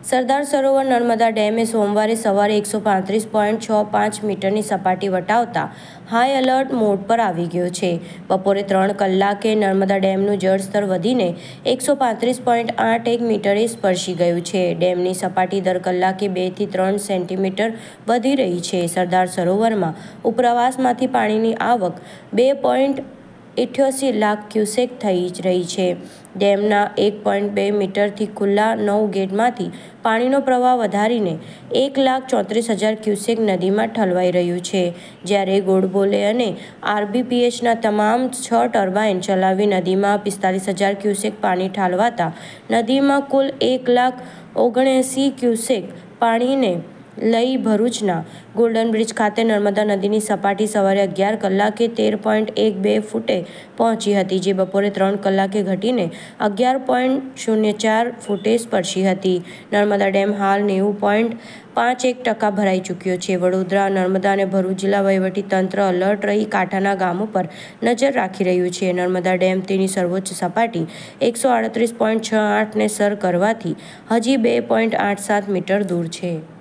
સરદાર સરોવર નર્મદા ડેમે સોમવારે સવારે 135.65 મીટરની સપાટી વટાવતા હાઈ એલર્ટ મોડ પર આવી ગયો છે। બપોરે 3 કલાકે નર્મદા ડેમનું જળસ્તર વધીને 135.81 મીટરે સ્પર્શી ગયું છે। ડેમની સપાટી દર કલાકે 2 થી 3 સેન્ટીમીટર વધી રહી છે। સરદાર સરોવરમાં ઉપરવાસમાંથી પાણીની આવક 2.88 લાખ ક્યુસેક થઈ રહી છે। ડેમના 1.2 મીટરથી ખુલ્લા 9 ગેટમાંથી પાણીનો પ્રવાહ વધારીને 1,34,000 ક્યુસેક નદીમાં ઠલવાઈ રહ્યું છે। જ્યારે ગોડબોલે અને આરબીપીએચના તમામ 6 ટર્બાઇન ચલાવી નદીમાં 45,000 ક્યુસેક પાણી ઠાલવાતા નદીમાં કુલ 1,79,000 ક્યુસેક પાણીને લઈ ભરૂચના ગોલ્ડન બ્રિજ ખાતે નર્મદા નદીની સપાટી સવારે 11 કલાકે 13.12 ફૂટે પહોંચી હતી, જે બપોરે 3 કલાકે ઘટીને 11.04 ફૂટે સ્પર્શી હતી। નર્મદા ડેમ હાલ 90.51% ભરાઈ ચૂક્યો છે। વડોદરા, નર્મદા અને ભરૂચ જિલ્લા વહીવટી તંત્ર એલર્ટ રહી કાંઠાના ગામો પર નજર રાખી રહ્યું છે। નર્મદા ડેમ તેની સર્વોચ્ચ સપાટી 138.68 ને સર કરવાથી હજી 2.87 મીટર દૂર છે।